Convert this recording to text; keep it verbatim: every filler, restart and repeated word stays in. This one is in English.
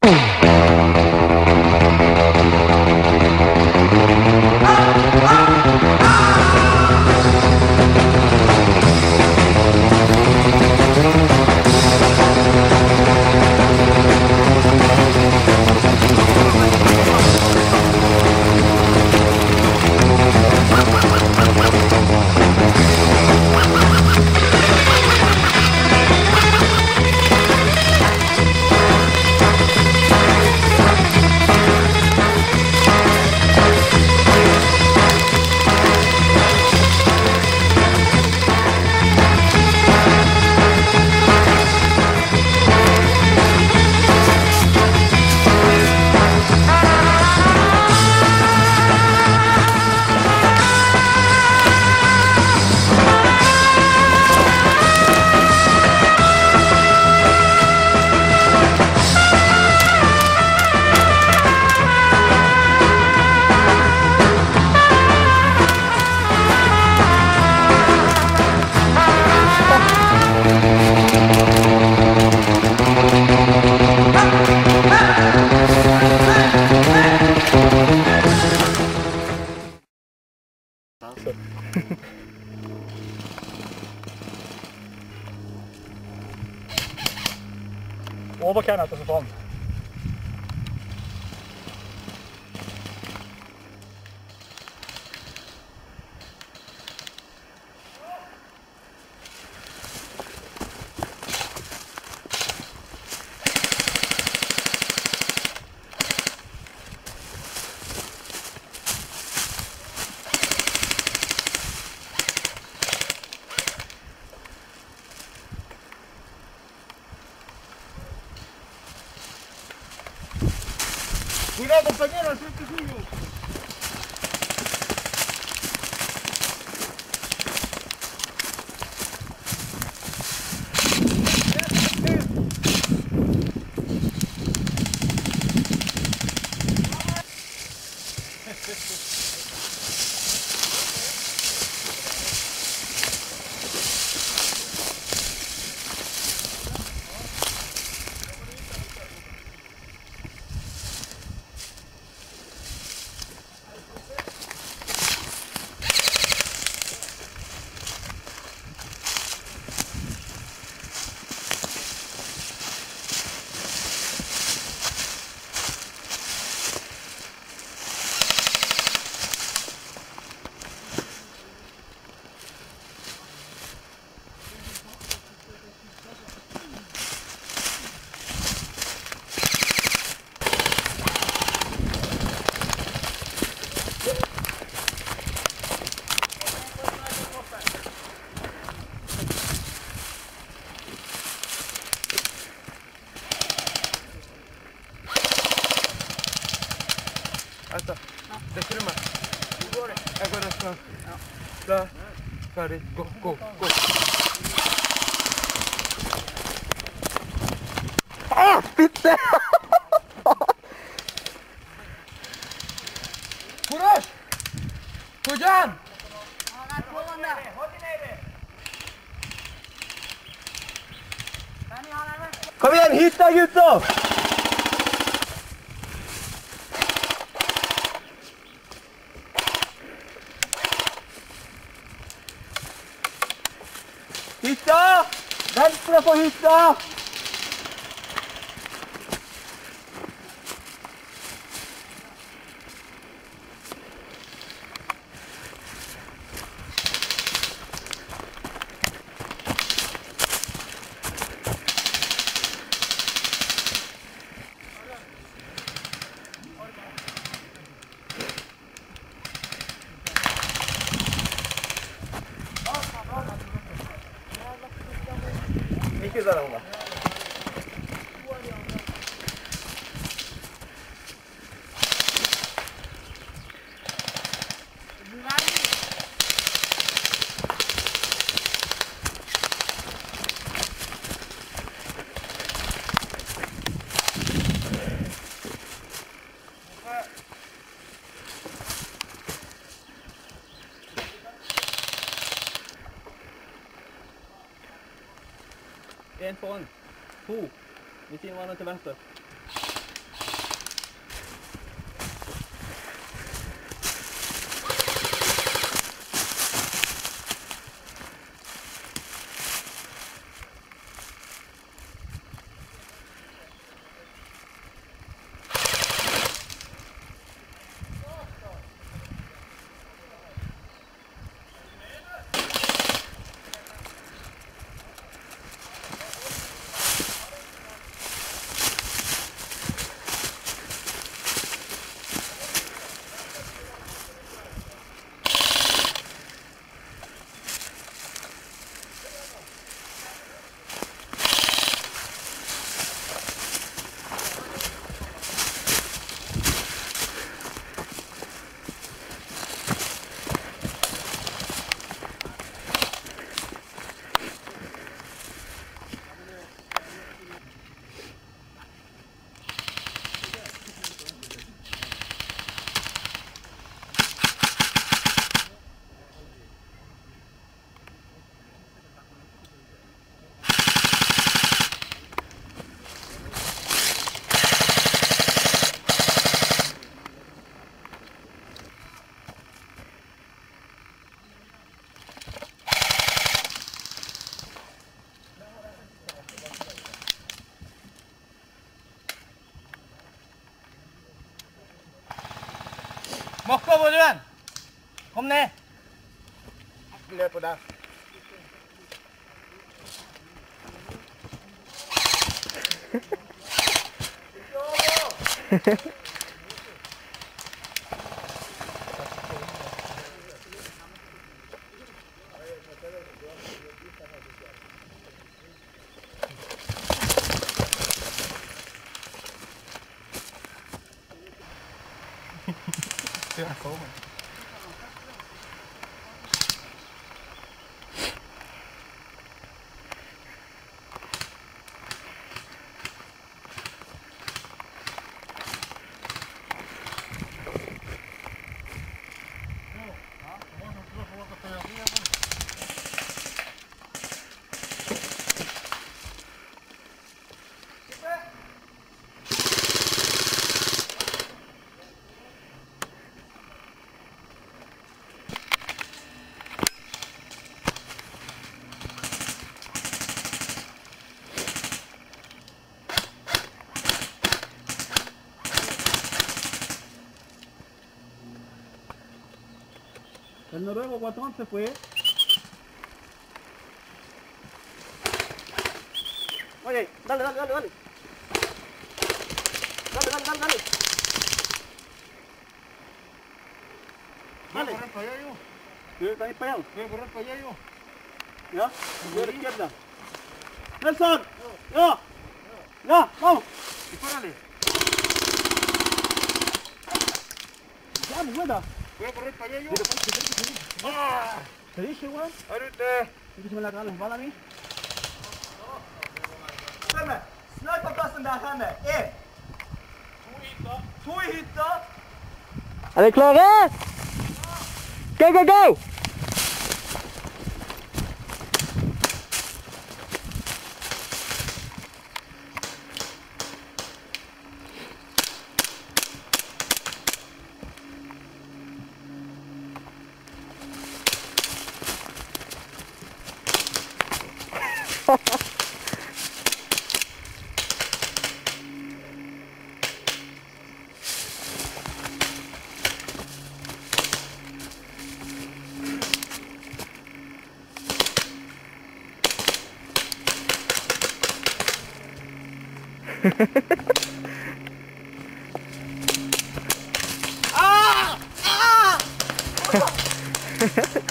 Overkant etter så faen. Cuidado, compañero, al frente suyo. Vänta, det strömmar. Hur går det? Jag går nästan. Där, färdigt, gå, gå, gå. Ah, bitte! Courage! Kojan! Kom igjen, hit da, gutter! Hytta! Venstre på hytta! Ikke der unge. En foran. To. Ved siden av hverandre til venstre. Một câu một lần. Hôm nay. Lihat udah. Chưa ăn số mà. ¿El noruego guatón se fue? Oye, dale, dale, dale, dale. Dale, dale, dale, dale. Dale. Voy a correr para allá yo. ¿Sí? ¿Está disparado? Voy a correr para allá yo. ¿Ya? Voy a la izquierda. ¡Nelson! ¡Ya! ¡Ya! ¡Vamos! Dispárale. ¡Ya, mi buena! Voy a correr para allá yo. ¡Ah! ¿Te dije, weón? Ahorita. ¿Y que se me la acaban las balas a mí? Svemme! Sniperplassen där henne! En! Två i hytta! Är ni klara? Go, go, go! Ah! Ah!